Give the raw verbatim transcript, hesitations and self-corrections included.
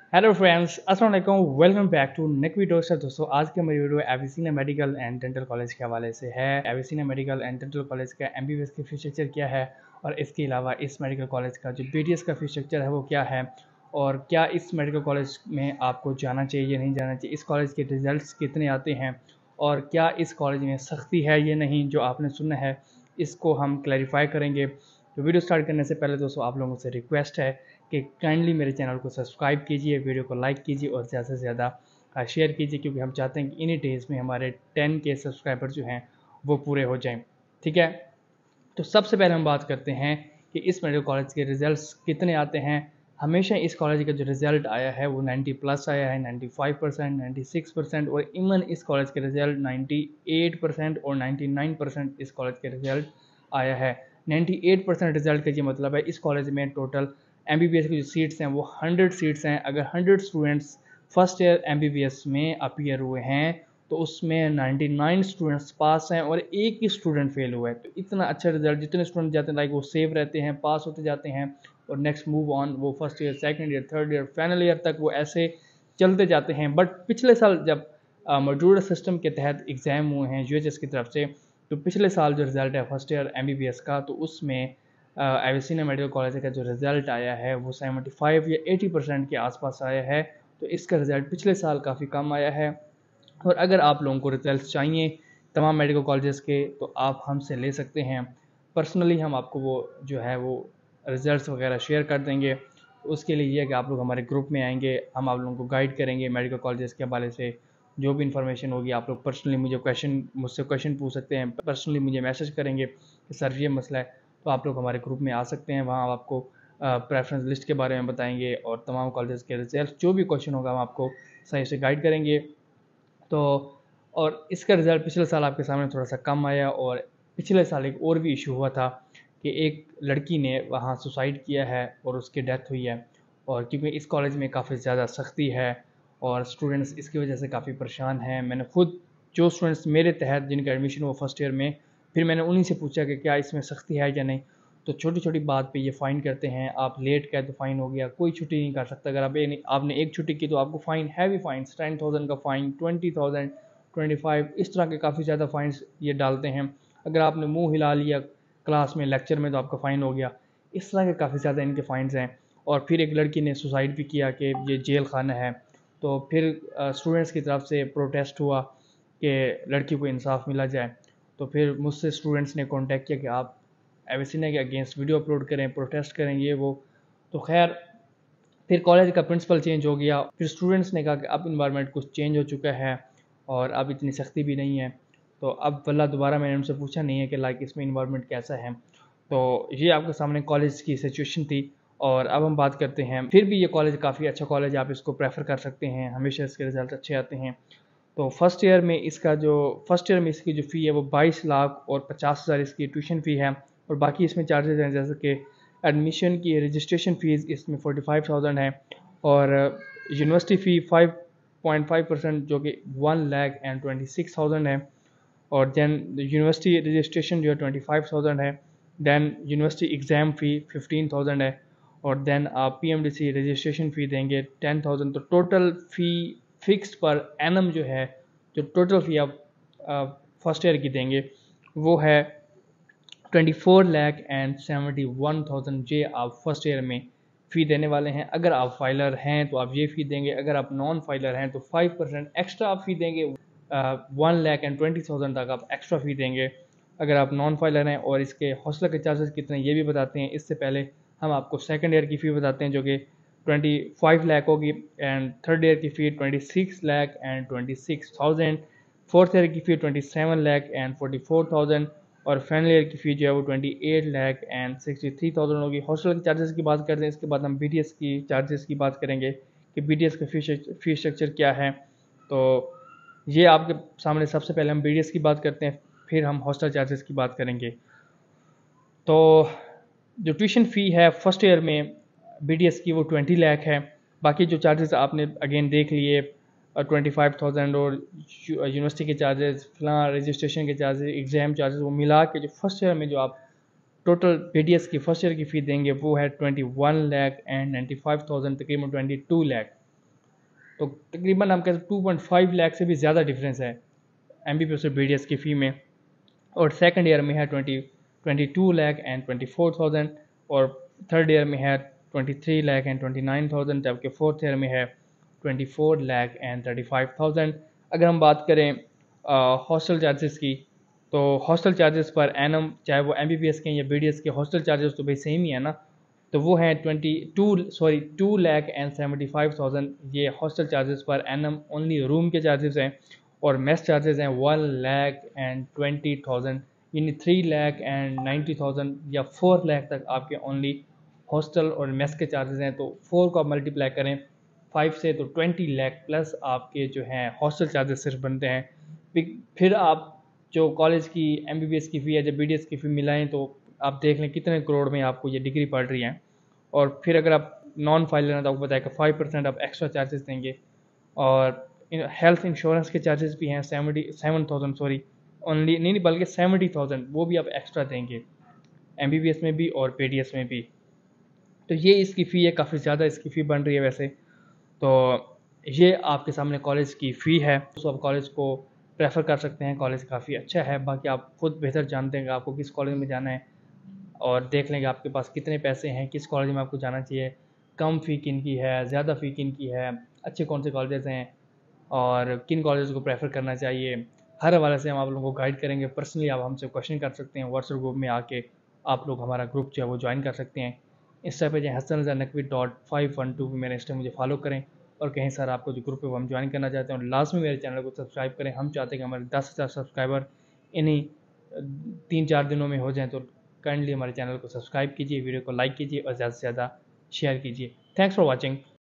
Hello friends, अस्सलाम वालेकुम। Welcome back to next video. Sir दोस्तों, आज की हमारी video Avicenna medical and dental college के हवाले से है। Avicenna medical and dental college का एमबीबीएस की फीस स्ट्रक्चर क्या है और इसके अलावा इस मेडिकल कॉलेज का जो बीडीएस का फीस स्ट्रक्चर है वो क्या है, और क्या इस मेडिकल कॉलेज में आपको जाना चाहिए या नहीं जाना चाहिए, इस कॉलेज के रिजल्ट्स कितने आते हैं और क्या इस कॉलेज में सख्ती है या नहीं जो आपने सुना है, इसको हम क्लैरिफाई करेंगे। तो वीडियो स्टार्ट करने से पहले दोस्तों आप लोगों से रिक्वेस्ट है कि काइंडली मेरे चैनल को सब्सक्राइब कीजिए, वीडियो को लाइक कीजिए और ज़्यादा से ज़्यादा शेयर कीजिए, क्योंकि हम चाहते हैं कि इन्हीं डेज़ में हमारे टेन के सब्सक्राइबर जो हैं वो पूरे हो जाएं। ठीक है, तो सबसे पहले हम बात करते हैं कि इस मेडिकल कॉलेज के रिजल्ट्स कितने आते हैं। हमेशा इस कॉलेज का जो रिज़ल्ट आया है वो नाइन्टी प्लस आया है, ninety five percent, ninety six percent, और इवन इस कॉलेज के रिज़ल्ट नाइन्टी एट परसेंट और नाइन्टी नाइन परसेंट इस कॉलेज के रिज़ल्ट आया है। नाइन्टी एट परसेंट रिज़ल्ट का ये मतलब है इस कॉलेज में टोटल एमबीबीएस की जो सीट्स हैं वो हंड्रेड सीट्स हैं। अगर hundred students first year MBBS में अपीयर हुए हैं तो उसमें निन्यानवे स्टूडेंट्स पास हैं और एक ही स्टूडेंट फेल हुआ है। तो इतना अच्छा रिजल्ट, जितने स्टूडेंट जाते हैं लाइक वो सेव रहते हैं, पास होते जाते हैं और नेक्स्ट मूव ऑन, वो first year, second year, third year, final year तक वो ऐसे चलते जाते हैं। बट पिछले साल जब मॉड्यूलर सिस्टम के तहत एग्ज़ाम हुए हैं यूएचएस की तरफ से, तो पिछले साल जो रिज़ल्ट है फर्स्ट ईयर एमबीबीएस का, तो उसमें एविसिना मेडिकल कॉलेज का जो रिज़ल्ट आया है वो सेवेंटी फाइव या एटी परसेंट के आसपास आया है। तो इसका रिज़ल्ट पिछले साल काफ़ी कम आया है। और अगर आप लोगों को रिजल्ट्स चाहिए तमाम मेडिकल कॉलेजेस के तो आप हमसे ले सकते हैं। पर्सनली हम आपको वो जो है वो रिजल्ट्स वगैरह शेयर कर देंगे। उसके लिए ये है कि आप लोग हमारे ग्रुप में आएंगे, हम आप लोगों को गाइड करेंगे मेडिकल कॉलेजेस के हवाले से। जो भी इन्फॉर्मेशन होगी आप लोग पर्सनली मुझे क्वेश्चन मुझसे क्वेश्चन पूछ सकते हैं, पर्सनली मुझे मैसेज करेंगे कि सर ये मसला है, तो आप लोग हमारे ग्रुप में आ सकते हैं। वहाँ आपको प्रेफरेंस लिस्ट के बारे में बताएंगे और तमाम कॉलेजेस के रिजल्ट जो भी क्वेश्चन होगा हम आपको सही से गाइड करेंगे। तो और इसका रिज़ल्ट पिछले साल आपके सामने थोड़ा सा कम आया। और पिछले साल एक और भी इशू हुआ था कि एक लड़की ने वहाँ सुसाइड किया है और उसकी डेथ हुई है। और क्योंकि इस कॉलेज में काफ़ी ज़्यादा सख्ती है और स्टूडेंट्स इसकी वजह से काफ़ी परेशान हैं। मैंने खुद जो स्टूडेंट्स मेरे तहत जिनका एडमिशन हुआ फर्स्ट ईयर में, फिर मैंने उन्हीं से पूछा कि क्या इसमें सख्ती है या नहीं। तो छोटी छोटी बात पे ये फ़ाइन करते हैं। आप लेट गए तो फ़ाइन हो गया, कोई छुट्टी नहीं कर सकता। अगर आप आपने एक छुट्टी की तो आपको fine, heavy fines, ten thousand का fine, twenty thousand, twenty five, इस तरह के काफ़ी ज़्यादा फ़ाइन्स ये डालते हैं। अगर आपने मुंह हिला लिया क्लास में, लेक्चर में, तो आपका फ़ाइन हो गया। इस तरह के काफ़ी ज़्यादा इनके फ़ाइन्स हैं। और फिर एक लड़की ने सुसाइड भी किया कि ये जेल खाना है। तो फिर स्टूडेंट्स की तरफ से प्रोटेस्ट हुआ कि लड़की को इंसाफ मिला जाए। तो फिर मुझसे स्टूडेंट्स ने कांटेक्ट किया कि आप एविसिना के अगेंस्ट वीडियो अपलोड करें, प्रोटेस्ट करें, ये वो। तो खैर फिर कॉलेज का प्रिंसिपल चेंज हो गया। फिर स्टूडेंट्स ने कहा कि अब इन्वायरमेंट कुछ चेंज हो चुका है और अब इतनी सख्ती भी नहीं है। तो अब वल्ला दोबारा मैंने उनसे पूछा नहीं है कि लाइक इसमें इन्वायरमेंट कैसा है। तो ये आपके सामने कॉलेज की सिचुएशन थी। और अब हम बात करते हैं, फिर भी ये कॉलेज काफ़ी अच्छा कॉलेज, आप इसको प्रेफर कर सकते हैं, हमेशा इसके रिजल्ट अच्छे आते हैं। तो फर्स्ट ईयर में इसका जो फर्स्ट ईयर में इसकी जो फ़ी है वो बाईस लाख और पचास हज़ार इसकी ट्यूशन फ़ी है। और बाकी इसमें चार्जेस हैं, जैसे कि एडमिशन की रजिस्ट्रेशन फ़ीस इसमें फोर्टी फाइव थाउजेंड है और university fee five point five percent जो कि one lakh and twenty six thousand है। और दैन यूनिवर्सिटी रजिस्ट्रेशन जो है ट्वेंटी फाइव थाउजेंड है। Then university exam fee fifteen thousand है। और दैन आप P M D C registration fee देंगे टेन थाउजेंड। तो total fee fix per annum जो है, जो टोटल फ़ी आप फर्स्ट ईयर की देंगे वो है twenty four lakh and seventy one thousand. ये आप फर्स्ट ईयर में फ़ी देने वाले हैं। अगर आप फाइलर हैं तो आप ये फ़ी देंगे, अगर आप नॉन फाइलर हैं तो फाइव परसेंट एक्स्ट्रा आप फ़ी देंगे, one lakh and twenty thousand तक आप एक्स्ट्रा फ़ी देंगे अगर आप नॉन फाइलर हैं। और इसके हॉस्टल के चार्जेस कितने ये भी बताते हैं। इससे पहले हम आपको सेकेंड ईयर की फ़ी बताते हैं जो कि ट्वेंटी फाइव लाख होगी, एंड थर्ड ईयर की fee twenty six lakh and twenty six thousand, fourth year की fee twenty seven lakh and forty four thousand, और फाइनल ईयर की फ़ी जो है वो twenty eight lakh and sixty three thousand होगी। हॉस्टल के चार्जेस की बात करते हैं, इसके बाद हम बी टी एस की चार्जेस की बात करेंगे कि बी टी एस का फीस फी स्ट्रक्चर क्या है। तो ये आपके सामने सबसे पहले हम बी टी एस की बात करते हैं, फिर हम हॉस्टल चार्जेस की बात करेंगे। तो जो ट्यूशन फ़ी है फर्स्ट ईयर में बी टी एस की वो ट्वेंटी लाख है। बाकी जो चार्जेस आपने अगेन देख लिए, ट्वेंटी फाइव थाउजेंड और यूनिवर्सिटी के चार्जेस, फिलहाल रजिस्ट्रेशन के चार्जेस, एग्ज़ाम चार्जेस, वो मिला के जो फर्स्ट ईयर में जो आप टोटल बी टी एस की फर्स्ट ईयर की फ़ी देंगे वो है twenty one lakh and ninety five thousand, तकरीबन ट्वेंटी टू लाख। तो तकरीबन हम कहते हैं टू पॉइंट फाइव लाख से भी ज़्यादा डिफरेंस है एम बी बी एस और बी डी एस की फ़ी में। और सेकंड ईयर में है twenty twenty two lakh and twenty four thousand, और थर्ड ईयर में है twenty three lakh and twenty nine thousand, जबकि फोर्थ ईयर में है twenty four lakh and thirty five thousand. अगर हम बात करें हॉस्टल चार्जेस की, तो हॉस्टल चार्जेस पर एनम, चाहे वो एम बी बी एस के या बी डी एस के, हॉस्टल चार्जेस तो भाई सेम ही है ना, तो वो हैं twenty two sorry two lakh and seventy five thousand. ये hostel charges per annum only room के चार्जेस हैं। और मेस चार्जेस हैं one lakh and twenty thousand, यानी three lakh and ninety thousand या फोर लैख तक आपके ओनली हॉस्टल और मेस के चार्जेस हैं। तो फोर को आप मल्टीप्लाई करें फाइव से, तो ट्वेंटी लैख प्लस आपके जो हैं हॉस्टल चार्जेस सिर्फ बनते हैं। फिर आप जो कॉलेज की एम बी बी एस की फ़ी है, जब बी डी एस की फ़ी मिलाएं, तो आप देख लें कितने करोड़ में आपको ये डिग्री पड़ रही है। और फिर अगर आप नॉन फाइल लेना, तो आपको बताया कि फाइव परसेंट आप एक्स्ट्रा चार्जेस देंगे। और हेल्थ इंश्योरेंस के चार्जेस भी हैं seventy seven thousand sorry only नहीं नहीं बल्कि सेवेंटी थाउजेंड, वो भी आप एक्स्ट्रा देंगे एम बी बी एस में भी और बी डी एस में भी। तो ये इसकी फ़ी है, काफ़ी ज़्यादा इसकी फ़ी बन रही है वैसे। तो ये आपके सामने कॉलेज की फ़ी है, तो आप कॉलेज को प्रेफर कर सकते हैं, कॉलेज काफ़ी अच्छा है। बाकी आप खुद बेहतर जानते हैं कि आपको किस कॉलेज में जाना है, और देख लेंगे आपके पास कितने पैसे हैं, किस कॉलेज में आपको जाना चाहिए, कम फ़ी किन की है, ज़्यादा फ़ी किन की है, अच्छे कौन से कॉलेजेस हैं और किन कॉलेज को प्रेफर करना चाहिए। हर हवाले से हम आप लोगों को गाइड करेंगे। पर्सनली आप हमसे क्वेश्चन कर सकते हैं, व्हाट्सएप ग्रुप में आके आप लोग हमारा ग्रुप जो है वो ज्वाइन कर सकते हैं। इंस्टा पे जो Hasan Raza Naqvi dot five one two मेरे इंस्टा मुझे फॉलो करें, और कहीं सर आपको जो ग्रुप है वो हम ज्वाइन करना चाहते हैं। और लास्ट में मेरे चैनल को सब्सक्राइब करें। हम चाहते हैं कि हमारे दस हज़ार सब्सक्राइबर इन्हीं तीन चार दिनों में हो जाएँ। तो काइंडली हमारे चैनल को सब्सक्राइब कीजिए, वीडियो को लाइक कीजिए और ज़्यादा से ज़्यादा शेयर कीजिए। Thanks for watching.